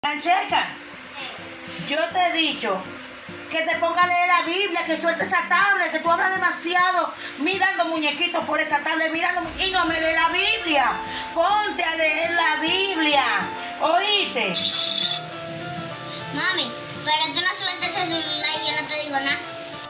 Francesca, yo te he dicho que te ponga a leer la Biblia, que suelte esa tablet, que tú hablas demasiado mirando muñequitos por esa tablet, y no me lee la Biblia. Ponte a leer la Biblia, ¿oíste? Mami, pero tú no sueltes el celular y yo no te digo nada.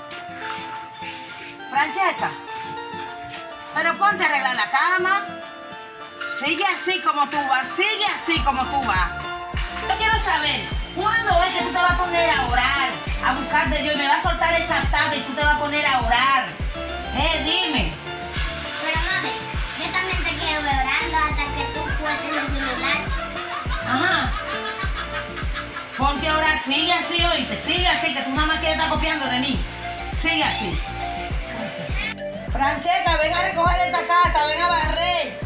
Francesca, pero ponte a arreglar la cama. Sigue así como tú vas, sigue así como tú vas. Yo quiero saber, ¿cuándo es que tú te vas a poner a orar, a buscar de Dios y me vas a soltar esa tabla y tú te vas a poner a orar? Dime. Pero mami, yo también te quiero ver orando hasta que tú sueltes el celular. Ajá. Ponte a orar, sigue así, oíste, sigue así, que tu mamá quiere estar copiando de mí. Sigue así. Francesca, ven a recoger esta casa, ven a barrer.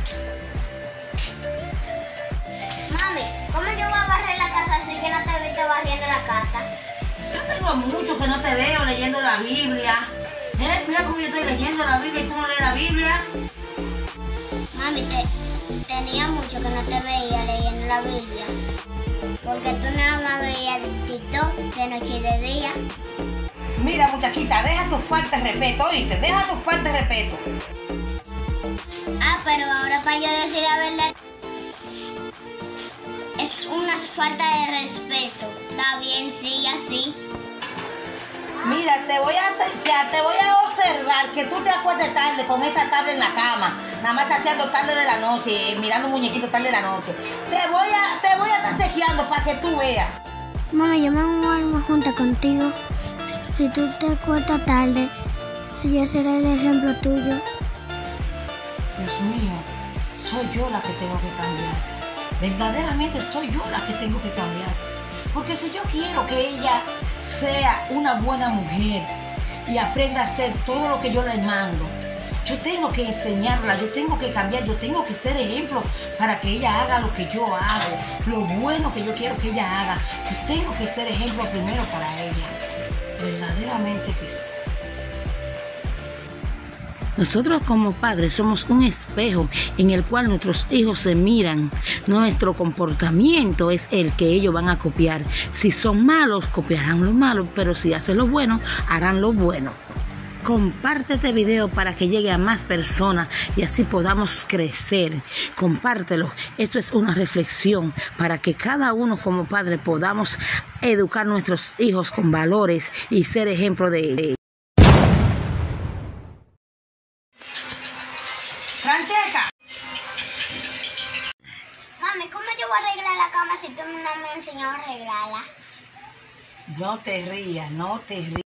Mami, ¿cómo yo voy a barrer la casa así que no te viste barriendo la casa? Yo tengo mucho que no te veo leyendo la Biblia. Mira cómo yo estoy leyendo la Biblia y tú no lees la Biblia. Mami, tenía mucho que no te veía leyendo la Biblia. Porque tú nada más veías de TikTok de noche y de día. Mira, muchachita, deja tu falta de respeto, ¿oíste? Deja tu falta de respeto. Ah, pero ahora para yo decir la verdad, es una falta de respeto. Está bien, sigue así. Mira, te voy a acechar, te voy a observar que tú te acuestes tarde con esa tabla en la cama, nada más chateando tarde de la noche, mirando muñequitos tarde de la noche. Te voy a estar chequeando para que tú veas. Mami, yo me voy a una junta contigo. Si tú te acuestas tarde, yo seré el ejemplo tuyo. Dios mío, soy yo la que tengo que cambiar. Verdaderamente soy yo la que tengo que cambiar. Porque si yo quiero que ella sea una buena mujer y aprenda a hacer todo lo que yo le mando, yo tengo que enseñarla, yo tengo que cambiar, yo tengo que ser ejemplo para que ella haga lo que yo hago, lo bueno que yo quiero que ella haga. Yo tengo que ser ejemplo primero para ella. Verdaderamente que sí. Nosotros como padres somos un espejo en el cual nuestros hijos se miran. Nuestro comportamiento es el que ellos van a copiar. Si son malos, copiarán lo malo, pero si hacen lo bueno, harán lo bueno. Comparte este video para que llegue a más personas y así podamos crecer. Compártelo. Esto es una reflexión para que cada uno como padre podamos educar a nuestros hijos con valores y ser ejemplo de... Francesca. Mami, ¿cómo yo voy a arreglar la cama si tú no me enseñado a arreglarla? No te rías, no te rías.